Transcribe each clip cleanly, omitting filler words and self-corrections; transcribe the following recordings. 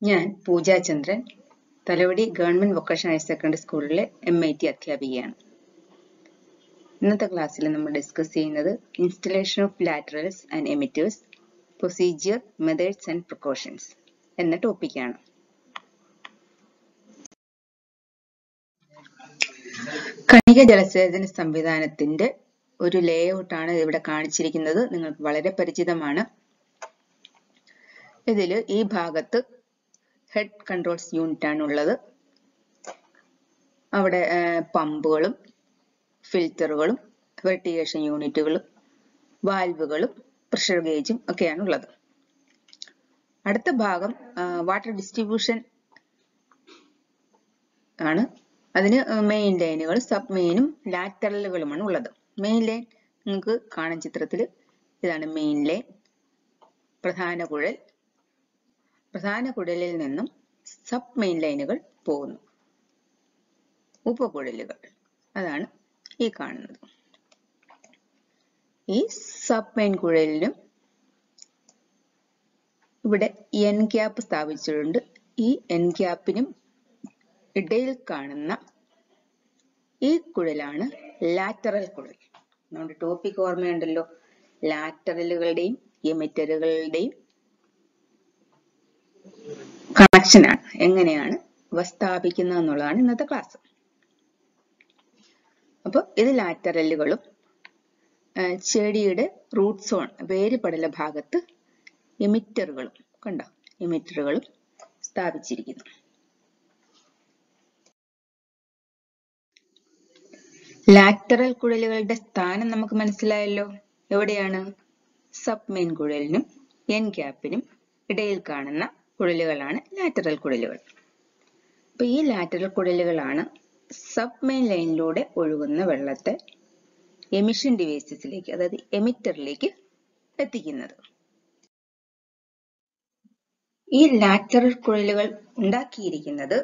ഞാൻ Pooja Chandran, Thalavady government vocational higher secondary സ്കൂളിലെ MIT അധ്യാപികയാണ്. ഇന്നത്തെ ക്ലാസ്സിൽ നമ്മൾ ഡിസ്കസ് ചെയ്യുന്നത് installation of laterals and emitters, procedure, methods and precautions എന്ന ടോപ്പിക്കാണ്. കണിക ജലസേചന സംവിധാനത്തിന്റെ ഒരു ലേഔട്ടാണ് ഇവിടെ കാണിച്ചിരിക്കുന്നത്. നിങ്ങൾക്ക് വളരെ പരിചിതമാണ്. ഇതിൽ ഈ ഭാഗത്ത് ഹെഡ് കൺട്രോൾസ് യൂണിറ്റ് ആണ് ഉള്ളത്. അവിടെ പമ്പുകളും ഫിൽറ്ററുകളും ഇറിഗേഷൻ യൂണിറ്റുകളും വാൽവുകളും പ്രഷർ ഗേജും ഒക്കെയാണ് ഉള്ളത്. അടുത്ത ഭാഗം വാട്ടർ ഡിസ്ട്രിബ്യൂഷൻ ആണ്. അതിന് മെയിൻ ലൈനുകൾ, സബ് മെയിനും ലാറ്ററലുകളുമാണ് ഉള്ളത്. മെയിൻ ലൈൻ നിങ്ങൾക്ക് കാണാൻ ചിത്രത്തിൽ ഇതാണ് മെയിൻ ലൈൻ, പ്രധാന കുഴൽ. പ്രധാന കുഴലിൽ നിന്നും സബ് മെയിൻ ലൈനുകൾ പോകുന്നു, ഉപകുഴലുകൾ, അതാണ് ഈ കാണുന്നത്. ഈ സബ് മെയിൻ കുഴലിലും ഇവിടെ എൻ ക്യാപ്പ് സ്ഥാപിച്ചിട്ടുണ്ട്. ഈ എൻ ക്യാപ്പിനും ഇടയിൽ കാണുന്ന ഈ കുഴലാണ് ലാറ്ററൽ കുഴൽ. നമ്മുടെ ടോപ്പിക് ഓർമ്മയുണ്ടല്ലോ, ലാറ്ററലുകളുടെയും എമിറ്ററുകളുടെയും കണക്ഷനാണ്, എങ്ങനെയാണ് ഇവ സ്ഥാപിക്കുന്നത് എന്നുള്ളതാണ് ഇന്നത്തെ ക്ലാസ്. അപ്പൊ ഇത് ലാറ്ററലുകളും ചെടിയുടെ റൂട്ട് സോൺ, വേരുപടല ഭാഗത്ത് എമിറ്ററുകളും, കണ്ടോ, എമിറ്ററുകളും സ്ഥാപിച്ചിരിക്കുന്നു. ലാറ്ററൽ കുഴലുകളുടെ സ്ഥാനം നമുക്ക് മനസ്സിലായല്ലോ. എവിടെയാണ്? സബ് മെയിൻ കുഴലിനും എൻ ക്യാപ്പിനും ഇടയിൽ കാണുന്ന കുഴലുകളാണ് ലാറ്ററൽ കുഴലുകൾ. അപ്പൊ ഈ ലാറ്ററൽ കുഴലുകളാണ് സബ് മെയിൻ ലൈനിലൂടെ ഒഴുകുന്ന വെള്ളത്തെ എമിഷൻ ഡിവൈസസിലേക്ക്, അതായത് എമിറ്ററിലേക്ക് എത്തിക്കുന്നത്. ഈ ലാറ്ററൽ കുഴലുകൾ ഉണ്ടാക്കിയിരിക്കുന്നത്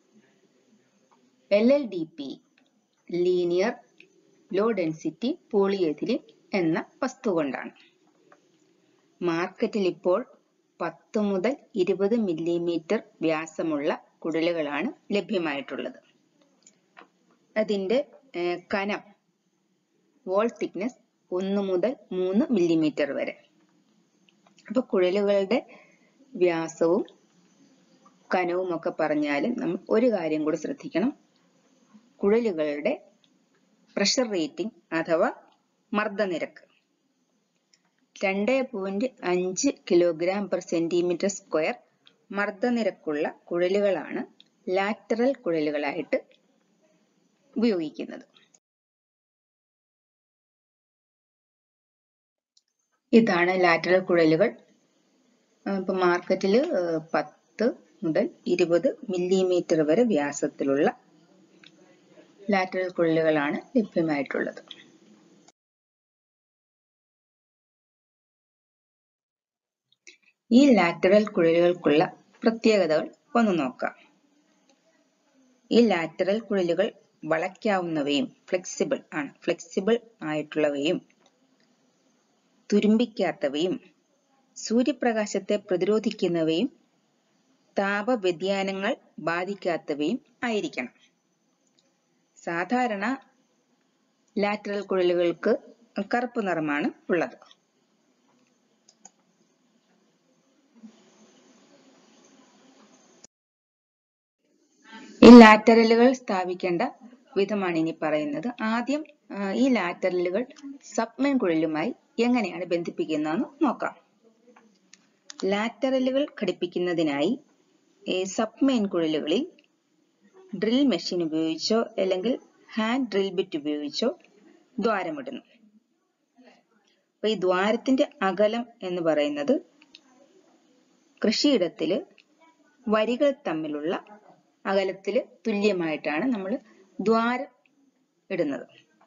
LLDP, linear low density polyethylene എന്ന വസ്തു കൊണ്ടാണ്. മാർക്കറ്റിൽ ഇപ്പോൾ 10 മുതൽ 20 മില്ലിമീറ്റർ വ്യാസമുള്ള കുഴലുകളാണ് ലഭ്യമായിട്ടുള്ളത്. അതിന്റെ കനം, വോൾ തിക്നെസ് 1 മുതൽ 3 മില്ലിമീറ്റർ വരെ. അപ്പൊ കുഴലുകളുടെ വ്യാസവും കനവും ഒക്കെ പറഞ്ഞാലും നമ്മൾ ഒരു കാര്യം കൂടി ശ്രദ്ധിക്കണം. കുഴലുകളുടെ പ്രഷർ റേറ്റിംഗ് അഥവാ മർദ്ദനിരക്ക് 2.5 കിലോഗ്രാം പെർ സെന്റിമീറ്റർ സ്ക്വയർ മർദ്ദനിരക്കുള്ള കുഴലുകളാണ് ലാറ്ററൽ കുഴലുകളായിട്ട് ഉപയോഗിക്കുന്നത്. ഇതാണ് ലാറ്ററൽ കുഴലുകൾ. ഇപ്പൊ മാർക്കറ്റിൽ 10 മുതൽ 20 മില്ലിമീറ്റർ വരെ വ്യാസത്തിലുള്ള ലാറ്ററൽ കുഴലുകളാണ് ലഭ്യമായിട്ടുള്ളത്. ഈ ലാറ്ററൽ കുഴലുകൾക്കുള്ള പ്രത്യേകതകൾ ഒന്ന് നോക്കാം. ഈ ലാറ്ററൽ കുഴലുകൾ വളയ്ക്കാവുന്നവയും ഫ്ലെക്സിബിൾ ആയിട്ടുള്ളവയും തുരുമ്പിക്കാത്തവയും സൂര്യപ്രകാശത്തെ പ്രതിരോധിക്കുന്നവയും താപവ്യതിയാനങ്ങൾ ബാധിക്കാത്തവയും ആയിരിക്കണം. സാധാരണ ലാറ്ററൽ കുഴലുകൾക്ക് കറുപ്പ് നിറമാണ് ഉള്ളത്. ഈ ലാറ്ററലുകൾ സ്ഥാപിക്കേണ്ട വിധമാണ് ഇനി പറയുന്നത്. ആദ്യം ഈ ലാറ്ററലുകൾ സബ് മെയിൻ കുഴലുമായി എങ്ങനെയാണ് ബന്ധിപ്പിക്കുന്നതെന്ന് നോക്കാം. ലാറ്ററലുകൾ ഘടിപ്പിക്കുന്നതിനായി സബ് മെയിൻ കുഴലുകളിൽ ഡ്രിൽ മെഷീൻ ഉപയോഗിച്ചോ അല്ലെങ്കിൽ ഹാൻഡ് ഡ്രിൽ ബിറ്റ് ഉപയോഗിച്ചോ ദ്വാരമിടുന്നു. അപ്പൊ ഈ ദ്വാരത്തിന്റെ അകലം എന്ന് പറയുന്നത് കൃഷിയിടത്തില് വരികൾ തമ്മിലുള്ള അകലത്തില് തുല്യമായിട്ടാണ് നമ്മൾ ദ്വാരം ഇടുന്നത്.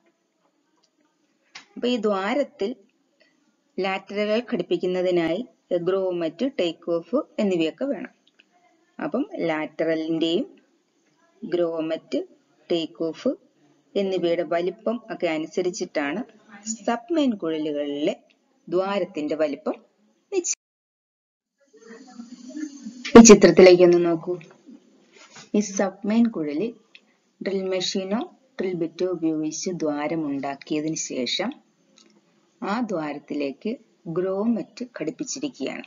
അപ്പൊ ഈ ദ്വാരത്തിൽ ലാറ്ററലുകൾ ഘടിപ്പിക്കുന്നതിനായി ഗ്രോമെറ്റ്, ടേക്ക് ഓഫ് എന്നിവയൊക്കെ വേണം. അപ്പം ലാറ്ററലിന്റെയും ഗ്രോമെറ്റ്, ടേക്ക് ഓഫ് എന്നിവയുടെ വലിപ്പം ഒക്കെ അനുസരിച്ചിട്ടാണ് സബ് മെയിൻ കുഴലുകളിലെ ദ്വാരത്തിന്റെ വലിപ്പം നിശ്ചയിക്കുന്നത്. ഈ ചിത്രത്തിലേക്ക് ഒന്ന് നോക്കൂ. ഈ സബ്മെയിൻ കുഴലിൽ ഡ്രിൽ മെഷീനോ ഡ്രിൽ ബിറ്റോ ഉപയോഗിച്ച് ദ്വാരം ഉണ്ടാക്കിയതിന് ശേഷം ആ ദ്വാരത്തിലേക്ക് ഗ്രോമെറ്റ് ഘടിപ്പിച്ചിരിക്കുകയാണ്.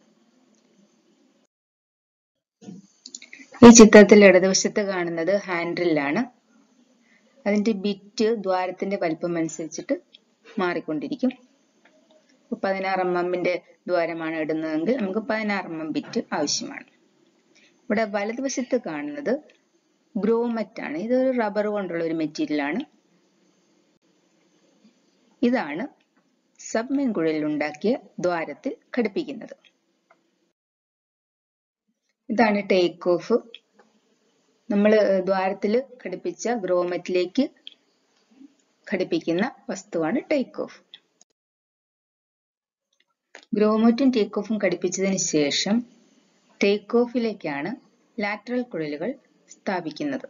ഈ ചിത്രത്തിൽ ഇടതുവശത്ത് കാണുന്നത് ഹാൻഡ് ഡ്രില്ലാണ്. അതിന്റെ ബിറ്റ് ദ്വാരത്തിന്റെ വലിപ്പം അനുസരിച്ചിട്ട് മാറിക്കൊണ്ടിരിക്കും. 16 mm ദ്വാരമാണ് ഇടുന്നതെങ്കിൽ നമുക്ക് 16 mm ബിറ്റ് ആവശ്യമാണ്. ഇവിടെ വലതുവശത്ത് കാണുന്നത് ഗ്രോമെറ്റ് ആണ്. ഇതൊരു റബ്ബർ കൊണ്ടുള്ള ഒരു മെറ്റീരിയൽ ആണ്. ഇതാണ് സബ്മെയിൻ കുഴലിൽ ഉണ്ടാക്കിയ ദ്വാരത്തിൽ ഘടിപ്പിക്കുന്നത്. ഇതാണ് ടേക്ക് ഓഫ്. നമ്മൾ ദ്വാരത്തിൽ ഘടിപ്പിച്ച ഗ്രോമെറ്റിലേക്ക് ഘടിപ്പിക്കുന്ന വസ്തുവാണ് ടേക്ക് ഓഫ്. ഗ്രോമെറ്റും ടേക്ക് ഓഫും ഘടിപ്പിച്ചതിന് ശേഷം ടേക്ക് ഓഫിലേക്കാണ് ലാറ്ററൽ കുഴലുകൾ സ്ഥാപിക്കുന്നത്.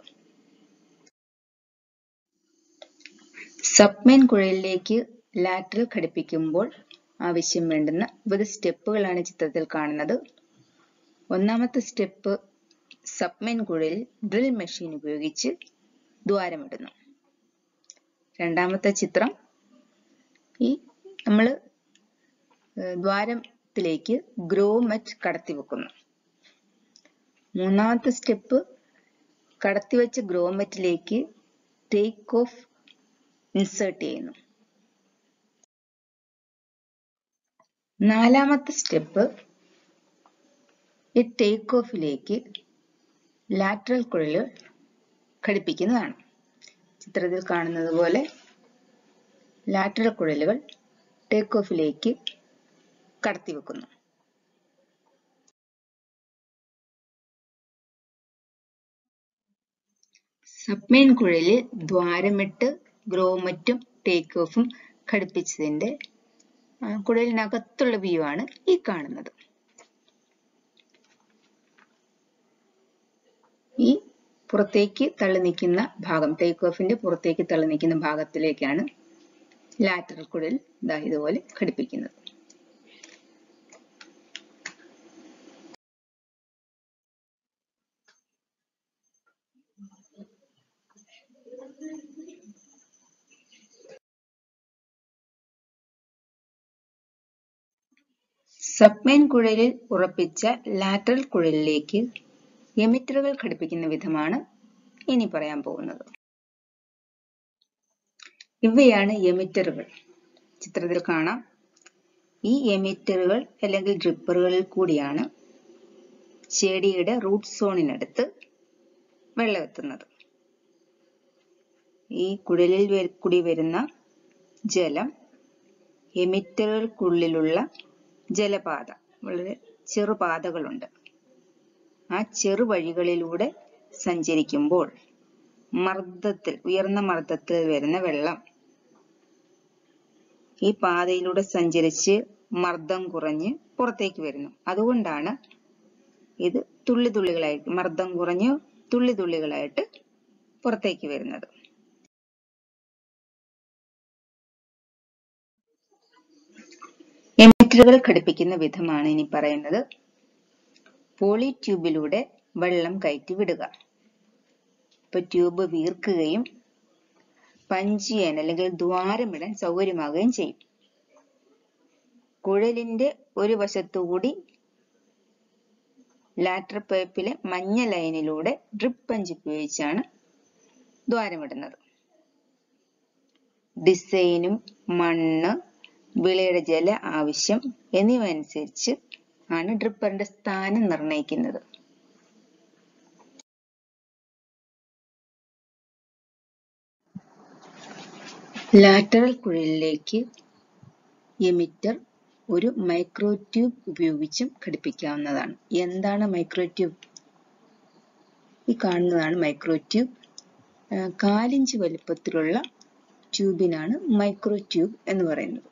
സബ്മെയിൻ കുഴലിലേക്ക് ലാറ്ററൽ ഘടിപ്പിക്കുമ്പോൾ ആവശ്യം വേണ്ടുന്ന വിവിധ സ്റ്റെപ്പുകളാണ് ചിത്രത്തിൽ കാണുന്നത്. ഒന്നാമത്തെ സ്റ്റെപ്പ്, സബ്മെയിൻ കുഴലിൽ ഡ്രിൽ മെഷീൻ ഉപയോഗിച്ച് ദ്വാരമിടുന്നു. രണ്ടാമത്തെ ചിത്രം, ഈ നമ്മൾ ദ്വാരത്തിലേക്ക് ഗ്രോമെറ്റ് കടത്തിവെക്കുന്നു. മൂന്നാമത്തെ സ്റ്റെപ്പ്, കടത്തിവെച്ച ഗ്രോമെറ്റിലേക്ക് ടേക്ക് ഓഫ് ഇൻസേർട്ട് ചെയ്യുന്നു. നാലാമത്തെ സ്റ്റെപ്പ്, ഈ ടേക്ക് ഓഫിലേക്ക് ലാറ്ററൽ കുഴലുകൾ ഘടിപ്പിക്കുന്നതാണ്. ചിത്രത്തിൽ കാണുന്നത് പോലെ ലാറ്ററൽ കുഴലുകൾ ടേക്ക് ഓഫിലേക്ക് കടത്തിവെക്കുന്നു. സബ്മെയിൻ കുഴലിൽ ദ്വാരമിട്ട് ഗ്രോമെറ്റും ടേക്ക് ഓഫും ഘടിപ്പിച്ചതിന്റെ കുഴലിനകത്തുള്ള വ്യൂ ആണ് ഈ കാണുന്നത്. ഈ പുറത്തേക്ക് തള്ളി നിൽക്കുന്ന ഭാഗം, ടേക്ക് ഓഫിന്റെ പുറത്തേക്ക് തള്ളി നിൽക്കുന്ന ഭാഗത്തിലേക്കാണ് ലാറ്ററൽ കുഴൽ ഇതുപോലെ ഘടിപ്പിക്കുന്നത്. സബ്മെയിൻ കുഴലിൽ ഉറപ്പിച്ച ലാറ്ററൽ കുഴലിലേക്ക് എമിറ്ററുകൾ ഘടിപ്പിക്കുന്ന വിധമാണ് ഇനി പറയാൻ പോകുന്നത്. ഇവയാണ് എമിറ്ററുകൾ. ചിത്രത്തിൽ കാണാം. ഈ എമിറ്ററുകൾ അല്ലെങ്കിൽ ഡ്രിപ്പറുകളിൽ കൂടിയാണ് ചെടിയുടെ റൂട്ട് സോണിനടുത്ത് വെള്ളമെത്തുന്നത്. ഈ കുഴലിൽ കൂടി വരുന്ന ജലം എമിറ്ററുകൾക്കുള്ളിലുള്ള ജലപാത, വളരെ ചെറുപാതകളുണ്ട്. ആ ചെറുവഴികളിലൂടെ സഞ്ചരിക്കുമ്പോൾ ഉയർന്ന മർദ്ദത്തിൽ വരുന്ന വെള്ളം ഈ പാതയിലൂടെ സഞ്ചരിച്ച് മർദ്ദം കുറഞ്ഞ് പുറത്തേക്ക് വരുന്നു. അതുകൊണ്ടാണ് ഇത് തുള്ളിതുള്ളികളായിട്ട്, മർദ്ദം കുറഞ്ഞ് തുള്ളിതുള്ളികളായിട്ട് പുറത്തേക്ക് വരുന്നത്. എമിറ്ററുകൾ ഘടിപ്പിക്കുന്ന വിധമാണ് ഇനി പറയുന്നത്. പോളി ട്യൂബിലൂടെ വെള്ളം കയറ്റി വിടുക. ഇപ്പൊ ട്യൂബ് വീർക്കുകയും പഞ്ച് ചെയ്യാൻ അല്ലെങ്കിൽ ദ്വാരമിടാൻ സൗകര്യമാകുകയും ചെയ്യും. കുഴലിന്റെ ഒരു വശത്തുകൂടി ലാറ്ററൽ പൈപ്പിലെ മഞ്ഞ ലൈനിലൂടെ ഡ്രിപ്പ് പഞ്ച് ഉപയോഗിച്ചാണ് ദ്വാരമിടുന്നത്. ഡിസൈനും മണ്ണ്, വിളയുടെ ജല ആവശ്യം എന്നിവ അനുസരിച്ച് ആണ് ഡ്രിപ്പറിന്റെ സ്ഥാനം നിർണ്ണയിക്കുന്നത്. ലാറ്ററൽ കുഴലിലേക്ക് എമിറ്റർ ഒരു മൈക്രോ ട്യൂബ് ഉപയോഗിച്ചും ഘടിപ്പിക്കാവുന്നതാണ്. എന്താണ് മൈക്രോ ട്യൂബ്? ഈ കാണുന്നതാണ് മൈക്രോ ട്യൂബ്. 4 ഇഞ്ച് വലുപ്പത്തിലുള്ള ട്യൂബിനാണ് മൈക്രോ ട്യൂബ് എന്ന് പറയുന്നത്.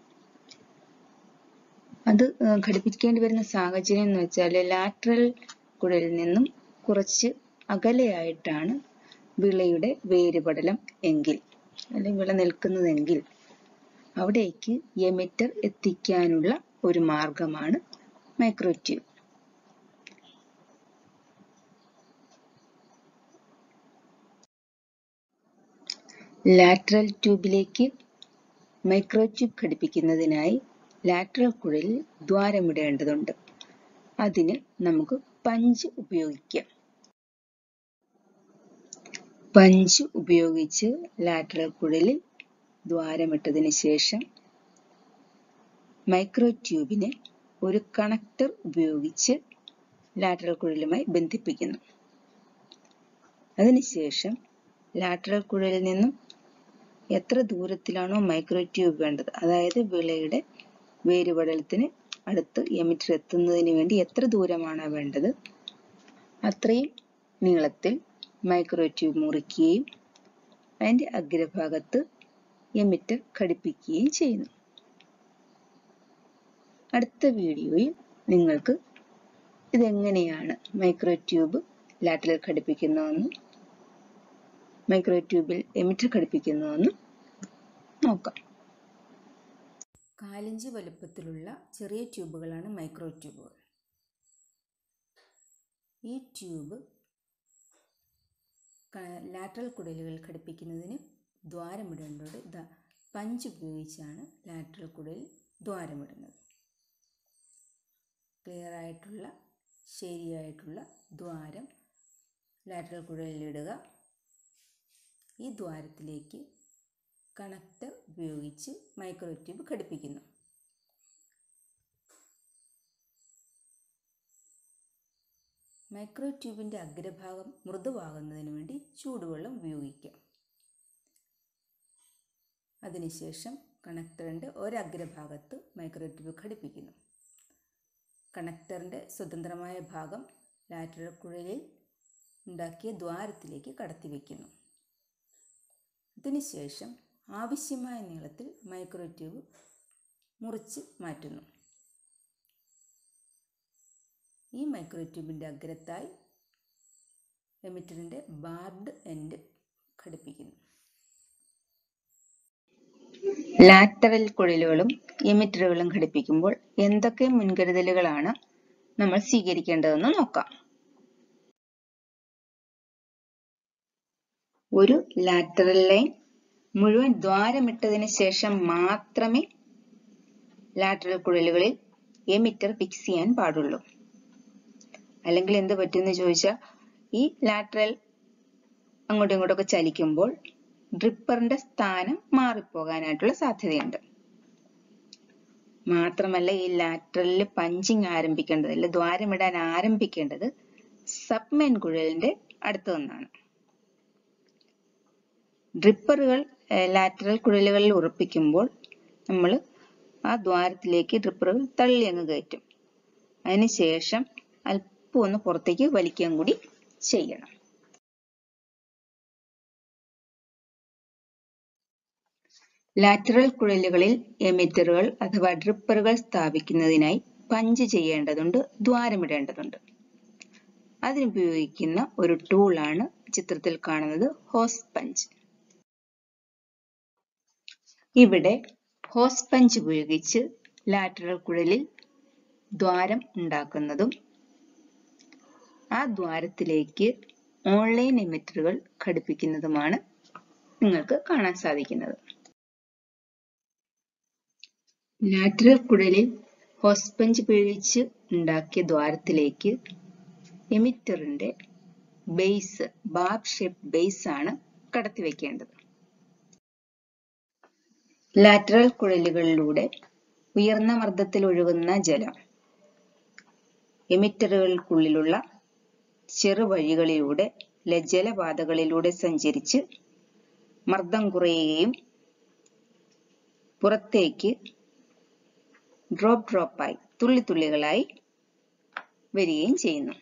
അത് ഘടിപ്പിക്കേണ്ടി വരുന്ന സാഹചര്യം എന്ന് വെച്ചാൽ ലാറ്ററൽ കുഴലിൽ നിന്നും കുറച്ച് അകലെയായിട്ടാണ് വിളയുടെ വേരുപടലം എങ്കിൽ, അല്ലെങ്കിൽ വിള നിൽക്കുന്നതെങ്കിൽ അവിടേക്ക് എമിറ്റർ എത്തിക്കാനുള്ള ഒരു മാർഗമാണ് മൈക്രോ ട്യൂബ്. ലാറ്ററൽ ട്യൂബിലേക്ക് മൈക്രോ ട്യൂബ് ഘടിപ്പിക്കുന്നതിനായി ലാറ്ററൽ കുഴലിൽ ദ്വാരമിടേണ്ടതുണ്ട്. അതിന് നമുക്ക് പഞ്ച് ഉപയോഗിക്കാം. പഞ്ച് ഉപയോഗിച്ച് ലാറ്ററൽ കുഴലിൽ ദ്വാരമിട്ടതിന് ശേഷം മൈക്രോ ട്യൂബിനെ ഒരു കണക്ടർ ഉപയോഗിച്ച് ലാറ്ററൽ കുഴലുമായി ബന്ധിപ്പിക്കുന്നു. അതിനുശേഷം ലാറ്ററൽ കുഴലിൽ നിന്നും എത്ര ദൂരത്തിലാണോ മൈക്രോ ട്യൂബ് വേണ്ടത്, അതായത് വിളയുടെ വേരുപടലത്തിന് അടുത്ത് എമിറ്റർ എത്തുന്നതിന് വേണ്ടി എത്ര ദൂരമാണ് വേണ്ടത്, അത്രയും നീളത്തിൽ മൈക്രോ ട്യൂബ് മുറിക്കുകയും അതിൻ്റെ അഗ്രഭാഗത്ത് എമിറ്റർ ഘടിപ്പിക്കുകയും ചെയ്യുന്നു. അടുത്ത വീഡിയോയിൽ നിങ്ങൾക്ക് ഇതെങ്ങനെയാണ് മൈക്രോ ട്യൂബ് ലാറ്ററൽ ഘടിപ്പിക്കുന്നതെന്നും മൈക്രോ ട്യൂബിൽ എമിറ്റർ ഘടിപ്പിക്കുന്നതെന്നും നോക്കാം. 4 ഇഞ്ച് വലുപ്പത്തിലുള്ള ചെറിയ ട്യൂബുകളാണ് മൈക്രോ ട്യൂബുകൾ. ഈ ട്യൂബ് ലാറ്ററൽ കുഴലുകൾ ഘടിപ്പിക്കുന്നതിന് ദ്വാരമിടേണ്ടത് പഞ്ച് ഉപയോഗിച്ചാണ് ലാറ്ററൽ കുഴലിൽ ദ്വാരമിടുന്നത്. ക്ലിയർ ആയിട്ടുള്ള ശരിയായിട്ടുള്ള ദ്വാരം ലാറ്ററൽ കുഴലിലിടുക. ഈ ദ്വാരത്തിലേക്ക് കണക്ടർ ഉപയോഗിച്ച് മൈക്രോ ട്യൂബ് ഘടിപ്പിക്കുന്നു. മൈക്രോ ട്യൂബിൻ്റെ അഗ്രഭാഗം മൃദുവാകുന്നതിന് വേണ്ടി ചൂടുവെള്ളം ഉപയോഗിക്കാം. അതിനുശേഷം കണക്ടറിൻ്റെ ഒരഗ്രഭാഗത്ത് മൈക്രോ ട്യൂബ് ഘടിപ്പിക്കുന്നു. കണക്ടറിൻ്റെ സ്വതന്ത്രമായ ഭാഗം ലാറ്ററൽ കുഴലിൽ ഉണ്ടാക്കിയ ദ്വാരത്തിലേക്ക് കടത്തിവെക്കുന്നു. അതിനുശേഷം ആവശ്യമായ നീളത്തിൽ മൈക്രോ ട്യൂബ് മുറിച്ച് മാറ്റുന്നു. ഈ മൈക്രോ ട്യൂബിൻ്റെ അഗ്രത്തായി എമിറ്ററിൻ്റെ ബാർഡ് എൻഡ് ഘടിപ്പിക്കുന്നു. ലാറ്ററൽ കുഴലുകളും എമിറ്ററുകളും ഘടിപ്പിക്കുമ്പോൾ എന്തൊക്കെ മുൻകരുതലുകളാണ് നമ്മൾ സ്വീകരിക്കേണ്ടതെന്ന് നോക്കാം. ഒരു ലാറ്ററൽ ലൈൻ മുഴുവൻ ദ്വാരമിട്ടതിന് ശേഷം മാത്രമേ ലാറ്ററൽ കുഴലുകളിൽ എമിറ്റർ ഫിക്സ് ചെയ്യാൻ പാടുള്ളൂ. അല്ലെങ്കിൽ എന്ത് പറ്റുമെന്ന് ചോദിച്ചാൽ ഈ ലാറ്ററൽ അങ്ങോട്ടും ഇങ്ങോട്ടൊക്കെ ചലിക്കുമ്പോൾ ഡ്രിപ്പറിന്റെ സ്ഥാനം മാറിപ്പോകാനായിട്ടുള്ള സാധ്യതയുണ്ട്. മാത്രമല്ല ഈ ലാറ്ററലിൽ പഞ്ചിങ് ആരംഭിക്കേണ്ടത്, അല്ലെ ദ്വാരമിടാൻ ആരംഭിക്കേണ്ടത് സബ്മെയിൻ കുഴലിന്റെ അടുത്ത് നിന്നാണ്. ഡ്രിപ്പറുകൾ ലാറ്ററൽ കുഴലുകളിൽ ഉറപ്പിക്കുമ്പോൾ നമ്മൾ ആ ദ്വാരത്തിലേക്ക് ഡ്രിപ്പറുകൾ തള്ളി അങ്ങ് കയറ്റും. അതിനുശേഷം അല്പം ഒന്ന് പുറത്തേക്ക് വലിക്കാൻ കൂടി ചെയ്യണം. ലാറ്ററൽ കുഴലുകളിൽ എമിറ്ററുകൾ അഥവാ ഡ്രിപ്പറുകൾ സ്ഥാപിക്കുന്നതിനായി പഞ്ച് ചെയ്യേണ്ടതുണ്ട്, ദ്വാരമിടേണ്ടതുണ്ട്. അതിനുപയോഗിക്കുന്ന ഒരു ടൂളാണ് ചിത്രത്തിൽ കാണുന്നത് ഹോസ് പഞ്ച്. ഇവിടെ ഹോസ് പഞ്ച് ഉപയോഗിച്ച് ലാറ്ററൽ കുഴലിൽ ദ്വാരം ഉണ്ടാക്കുന്നതും ആ ദ്വാരത്തിലേക്ക് ഓൺലൈൻ എമിറ്ററുകൾ ഘടിപ്പിക്കുന്നതുമാണ് നിങ്ങൾക്ക് കാണാൻ സാധിക്കുന്നത്. ലാറ്ററൽ കുഴലിൽ ഹോസ് പഞ്ച് ഉപയോഗിച്ച് ഉണ്ടാക്കിയ ദ്വാരത്തിലേക്ക് എമിറ്ററിന്റെ ബേസ്, ബാർബ് ഷേപ്പ് ബേസ് ആണ് കടത്തിവെക്കേണ്ടത്. ലാറ്ററൽ കുഴലുകളിലൂടെ ഉയർന്ന മർദ്ദത്തിൽ ഒഴുകുന്ന ജലം എമിറ്ററുകൾക്കുള്ളിലുള്ള ചെറുവഴികളിലൂടെ ജലപാതകളിലൂടെ സഞ്ചരിച്ച് മർദ്ദം കുറയുകയും പുറത്തേക്ക് ഡ്രോപ്പായി തുള്ളിത്തുള്ളികളായി വരികയും ചെയ്യുന്നു.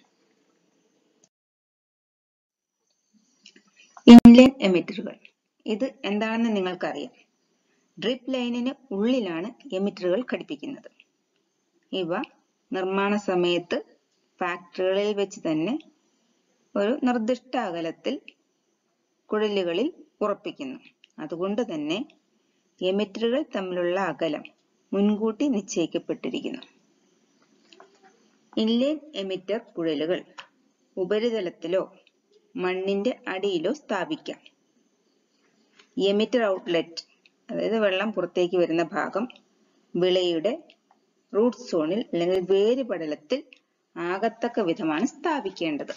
ഇൻലൈൻ എമിറ്ററുകൾ, ഇത് എന്താണെന്ന് നിങ്ങൾക്കറിയാം. ഡ്രിപ്പ് ലൈനിന് ഉള്ളിലാണ് എമിറ്ററുകൾ ഘടിപ്പിക്കുന്നത്. ഇവ നിർമ്മാണ സമയത്ത് ഫാക്ടറികളിൽ വെച്ച് തന്നെ ഒരു നിർദ്ദിഷ്ട അകലത്തിൽ കുഴലുകളിൽ ഉറപ്പിക്കുന്നു. അതുകൊണ്ട് തന്നെ എമിറ്ററുകൾ തമ്മിലുള്ള അകലം മുൻകൂട്ടി നിശ്ചയിക്കപ്പെട്ടിരിക്കുന്നു. ഇൻലൈൻ എമിറ്റർ കുഴലുകൾ ഉപരിതലത്തിലോ മണ്ണിന്റെ അടിയിലോ സ്ഥാപിക്കാം. എമിറ്റർ ഔട്ട്ലെറ്റ്, അതായത് വെള്ളം പുറത്തേക്ക് വരുന്ന ഭാഗം വിളയുടെ റൂട്ട് സോണിൽ അല്ലെങ്കിൽ വേര് പടലത്തിൽ ആകത്തക്ക വിധമാണ് സ്ഥാപിക്കേണ്ടത്.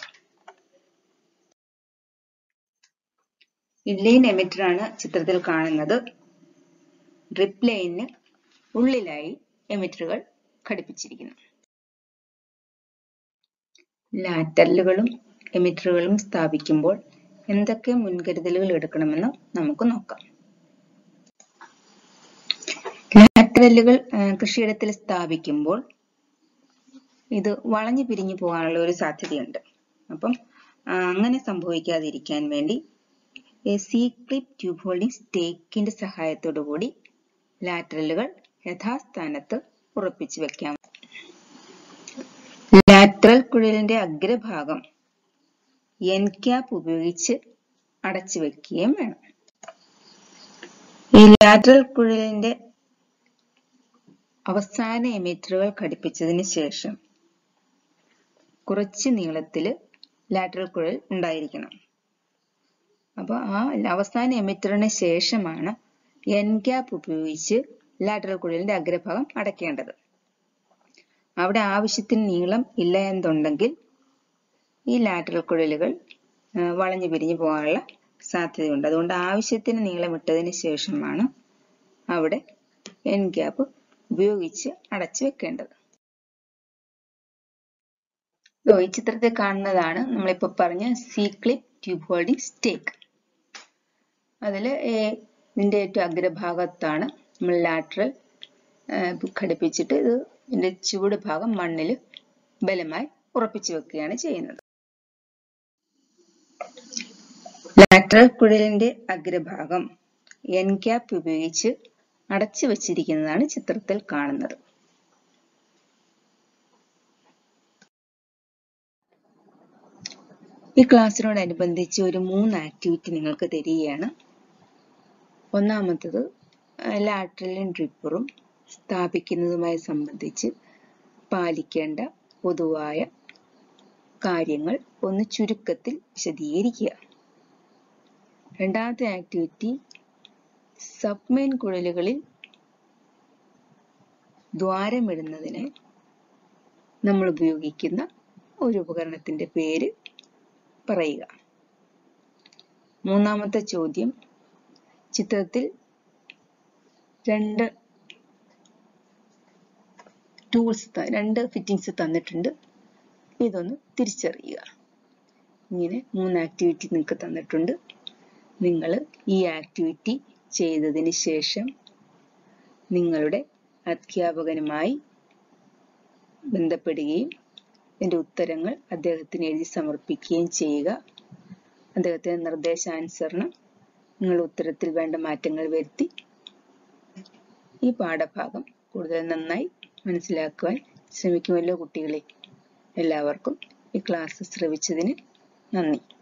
ഇൻലൈൻ എമിറ്റർ ആണ് ചിത്രത്തിൽ കാണുന്നത്. ഡ്രിപ്പ് ലൈനിന് ഉള്ളിലായി എമിറ്ററുകൾ ഘടിപ്പിച്ചിരിക്കുന്നു. ലാറ്ററലുകളും എമിറ്ററുകളും സ്ഥാപിക്കുമ്പോൾ എന്തൊക്കെ മുൻകരുതലുകൾ എടുക്കണമെന്ന് നമുക്ക് നോക്കാം. ലാറ്ററലുകൾ കൃഷിയിടത്തിൽ സ്ഥാപിക്കുമ്പോൾ ഇത് വളഞ്ഞു പിരിഞ്ഞു പോകാനുള്ള ഒരു സാധ്യതയുണ്ട്. അപ്പം അങ്ങനെ സംഭവിക്കാതിരിക്കാൻ വേണ്ടി സി ക്ലിപ്പ് ട്യൂബ് ഹോൾഡിംഗ് സ്റ്റേക്കിന്റെ സഹായത്തോടു കൂടി ലാറ്ററലുകൾ യഥാസ്ഥാനത്ത് ഉറപ്പിച്ചു വെക്കാം. ലാറ്ററൽ കുഴലിന്റെ അഗ്രഭാഗം എൻ ക്യാപ്പ് ഉപയോഗിച്ച് അടച്ചു വെക്കുകയും വേണം. ഈ ലാറ്ററൽ കുഴലിന്റെ അവസാന എമിറ്ററുകൾ ഘടിപ്പിച്ചതിന് ശേഷം കുറച്ച് നീളത്തില് ലാറ്ററൽ കുഴൽ ഉണ്ടായിരിക്കണം. അപ്പൊ ആ അവസാന എമിറ്ററിന് ശേഷമാണ് എൻ ക്യാപ്പ് ഉപയോഗിച്ച് ലാറ്ററൽ കുഴലിന്റെ അഗ്രഭാഗം അടയ്ക്കേണ്ടത്. അവിടെ ആവശ്യത്തിന് നീളം ഇല്ല എന്നുണ്ടെങ്കിൽ ഈ ലാറ്ററൽ കുഴലുകൾ വളഞ്ഞു പിരിഞ്ഞു പോകാനുള്ള സാധ്യതയുണ്ട്. അതുകൊണ്ട് ആവശ്യത്തിന് നീളം ഇട്ടതിന് ശേഷമാണ് അവിടെ എൻ ക്യാപ്പ് ഉപയോഗിച്ച് അടച്ചു വെക്കേണ്ടത്. ഈ ചിത്രത്തിൽ കാണുന്നതാണ് നമ്മളിപ്പോൾ പറഞ്ഞ C clip tube holding stake. അതിൽ ഇതിന്റെ ഏറ്റവും അഗ്രഭാഗത്താണ് നമ്മൾ ലാറ്ററൽ ഘടിപ്പിച്ചിട്ട് ഇതിന്റെ ചുവട് ഭാഗം മണ്ണിൽ ബലമായി ഉറപ്പിച്ചു വെക്കുകയാണ് ചെയ്യുന്നത്. ലാറ്ററൽ കുഴലിന്റെ അഗ്രഭാഗം എൻ ക്യാപ്പ് ഉപയോഗിച്ച് അടച്ചു വച്ചിരിക്കുന്നതാണ് ചിത്രത്തിൽ കാണുന്നത്. ഈ ക്ലാസ്സിനോടനുബന്ധിച്ച് ഒരു 3 ആക്ടിവിറ്റി നിങ്ങൾക്ക് തരികയാണ്. ഒന്നാമത്തത് ലാറ്ററലും ഡ്രിപ്പറും സ്ഥാപിക്കുന്നതുമായി സംബന്ധിച്ച് പാലിക്കേണ്ട പൊതുവായ കാര്യങ്ങൾ ഒന്ന് ചുരുക്കത്തിൽ വിശദീകരിക്കുക. രണ്ടാമത്തെ ആക്ടിവിറ്റി സബ്മെയിൻ കുഴലുകളിൽ ദ്വാരമിടുന്നതിന് നമ്മൾ ഉപയോഗിക്കുന്ന ഒരു ഉപകരണത്തിന്റെ പേര് പറയുക. മൂന്നാമത്തെ ചോദ്യം, ചിത്രത്തിൽ രണ്ട് ഫിറ്റിംഗ്സ് തന്നിട്ടുണ്ട്, ഇതൊന്ന് തിരിച്ചറിയുക. ഇങ്ങനെ 3 ആക്ടിവിറ്റി നിങ്ങൾക്ക് തന്നിട്ടുണ്ട്. നിങ്ങൾ ഈ ആക്ടിവിറ്റി ചെയ്തതിന് ശേഷം നിങ്ങളുടെ അധ്യാപകനുമായി ബന്ധപ്പെടുകയും ഇതിന്റെ ഉത്തരങ്ങൾ അദ്ദേഹത്തിന് എഴുതി സമർപ്പിക്കുകയും ചെയ്യുക. അദ്ദേഹത്തിന്റെ നിർദ്ദേശാനുസരണം നിങ്ങൾ ഉത്തരത്തിൽ വേണ്ട മാറ്റങ്ങൾ വരുത്തി ഈ പാഠഭാഗം കൂടുതൽ നന്നായി മനസ്സിലാക്കുവാൻ ശ്രമിക്കുമല്ലോ കുട്ടികളെ. എല്ലാവർക്കും ഈ ക്ലാസ് ശ്രവിച്ചതിന് നന്ദി.